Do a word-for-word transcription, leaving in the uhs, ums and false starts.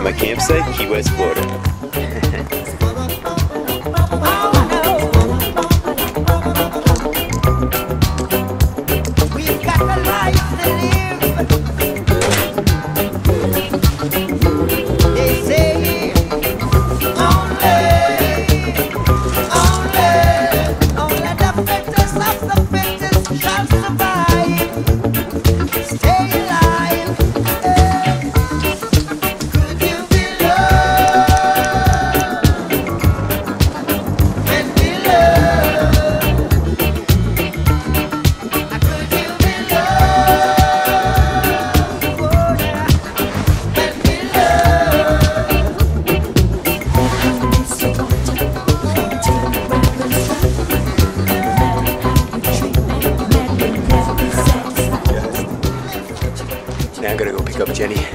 my campsite, Key West, Florida. Now I'm gonna go pick up Jenny.